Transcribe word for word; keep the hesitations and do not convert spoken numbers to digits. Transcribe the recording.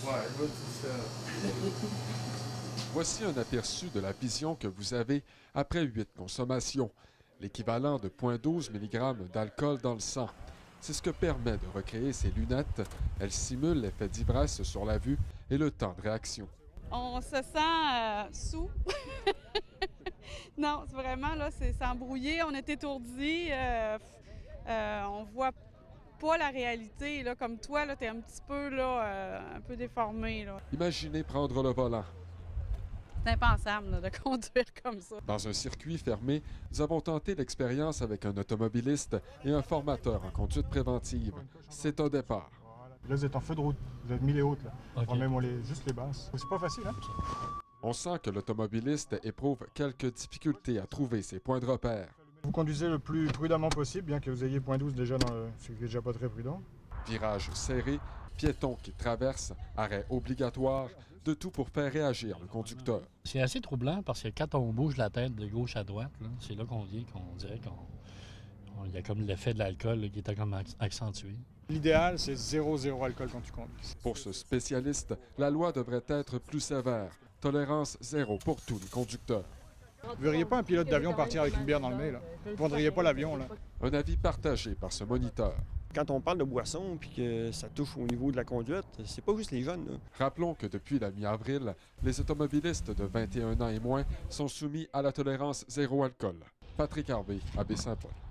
Ouais, va tout seul. Voici un aperçu de la vision que vous avez après huit consommations, l'équivalent de zéro virgule douze milligrammes d'alcool dans le sang. C'est ce que permet de recréer ces lunettes. Elles simulent l'effet d'ivresse sur la vue et le temps de réaction. On se sent euh, sous. Non, c'est vraiment, là, c'est embrouillé, on est étourdi, euh, euh, on voit pas la réalité, là, comme toi, là, t'es un petit peu, là, euh, un peu déformé, là. Imaginez prendre le volant. C'est impensable, là, de conduire comme ça. Dans un circuit fermé, nous avons tenté l'expérience avec un automobiliste et un formateur en conduite préventive. C'est un départ. Là, vous êtes en feu de route. Vous avez mis les hautes, là. Okay. Enfin, même les, juste les basses. C'est pas facile, hein? On sent que l'automobiliste éprouve quelques difficultés à trouver ses points de repère. Vous conduisez le plus prudemment possible, bien que vous ayez point douze déjà dans le... C'est déjà pas très prudent. Virage serré, piéton qui traverse, arrêt obligatoire, de tout pour faire réagir le conducteur. C'est assez troublant parce que quand on bouge la tête de gauche à droite, c'est là qu'on vient qu'on dirait qu'on... Il y a comme l'effet de l'alcool qui est comme accentué. L'idéal, c'est zéro zéro alcool quand tu conduis. Pour ce spécialiste, la loi devrait être plus sévère. Tolérance zéro pour tous les conducteurs. Vous verriez pas un pilote d'avion partir avec une bière dans le nez, là. Vous ne prendriez pas l'avion, là. Un avis partagé par ce moniteur. Quand on parle de boisson puis que ça touche au niveau de la conduite, c'est pas juste les jeunes, là. Rappelons que depuis la mi-avril, les automobilistes de vingt et un ans et moins sont soumis à la tolérance zéro alcool. Patrick Harvey, A B Saint-Paul.